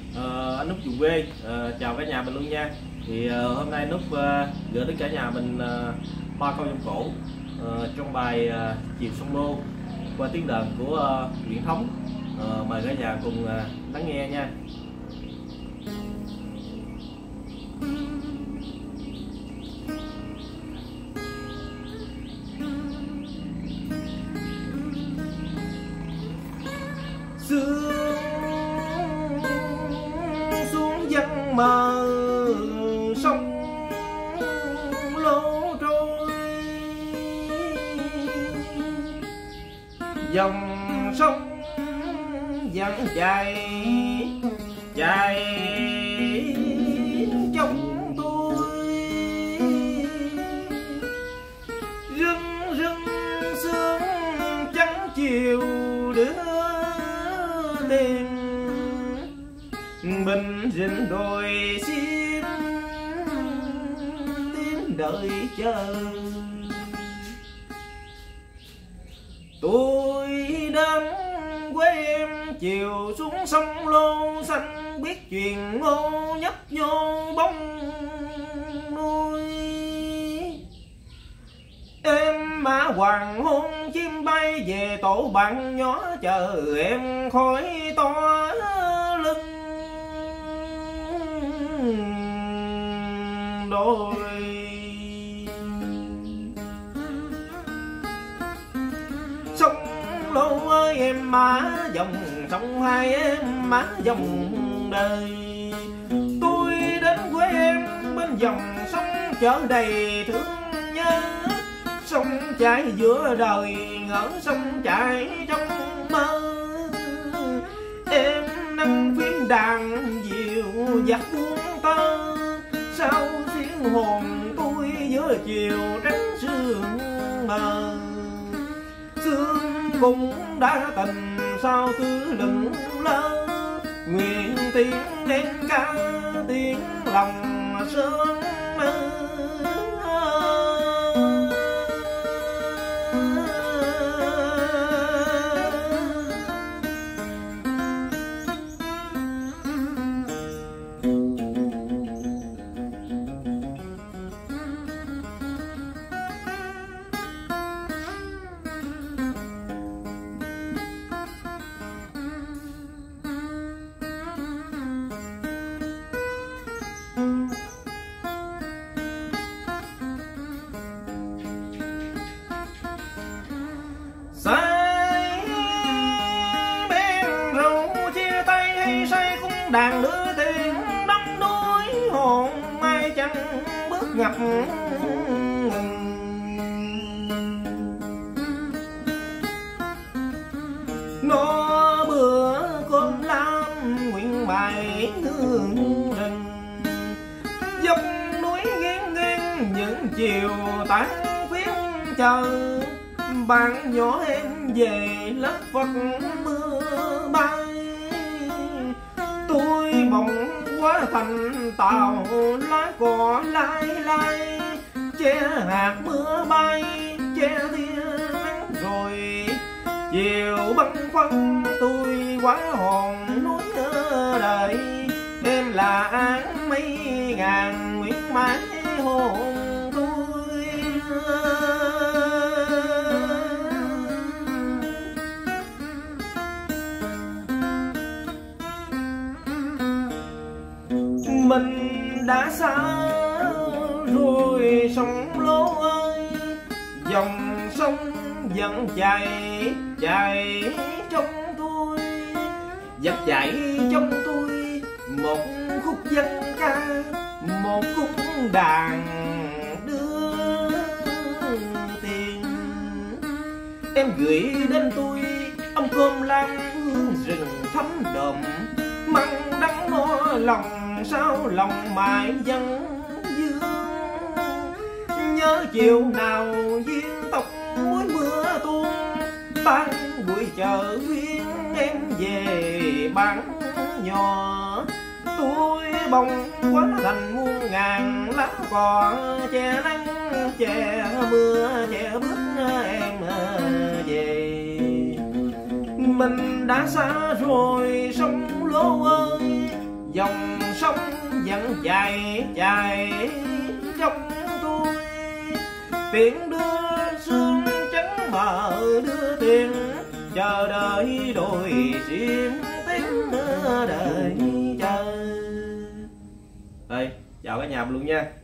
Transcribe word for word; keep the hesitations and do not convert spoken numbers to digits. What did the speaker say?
Ờ, anh Núp Trường quê, ờ, chào cả nhà mình luôn nha. Thì ờ, hôm nay Núp ờ, gửi đến cả nhà mình ờ, ba câu giọng cổ ờ, trong bài ờ, Chiều Sông Lô qua tiếng đờn của ờ, Nguyễn Thống. Ờ, mời cả nhà cùng ờ, lắng nghe nha. Sương xuống dân mờ sông Lô trôi, dòng sông vẫn chảy chảy trong tôi, rưng rưng sương trắng chiều đưa đêm, bình rình đồi xiêm tiếng đợi chờ. Tôi đến quê em chiều xuống sông Lô xanh, biết chuyện ngô nhấp nhô bóng nuôi. Em mã hoàng hôn chim bay về tổ bạn nhỏ, chờ em khói to lưng đôi. Sông Lô ơi em má dòng sông hai, em má dòng đời. Tôi đến quê em bên dòng sông chở đầy thương nhớ, sông chảy giữa đời ngỡ sông chảy trong mơ. Em nâng phím đàn dịu dắt buông tơ, sao tiếng hồn tôi giữa chiều trắng sương mờ. Sương cũng đã tình sao cứ lững lơ, nguyện tiếng đen ca tiếng lòng sương mơ. Say bên rượu chia tay hay say cũng đàn đưa tiếng đắm đuối, hồn ai chẳng bước ngập ngừng. Nó bữa cơm lam nguyện bài hương rừng, dốc núi nghiêng nghiêng những chiều tán phiến chờ. Bạn nhỏ em về lớp Phật mưa bay, tôi bỗng quá thành tàu lá cỏ lai lai, che hạt mưa bay che tia nắng rồi. Chiều băn khoăn tôi quá hồn núi đời, em là áng mấy ngàn nguyện mãi hồn tôi. Mình đã xa rồi sông Lô ơi, dòng sông vẫn chảy chảy trong tôi, dập chảy trong tôi một khúc dân ca, một khúc đàn đưa tiền. Em gửi đến tôi ông cơm lam hương rừng thấm đậm, măng đắng no lòng sao lòng mãi vẫn dương. Nhớ chiều nào duyên tóc muối mưa tuôn, tan buổi chợ viên em về bán nhỏ. Tôi bồng quá thành muôn ngàn lá cỏ, che nắng che mưa che bước em về. Mình đã xa rồi sông Lô ơi, dòng sông vẫn chảy chảy trong tôi. Tiền đưa sương trắng mờ đưa tiền, chờ đợi đôi xiêm tiếng đời chờ. Đây, chào cả nhà luôn nha.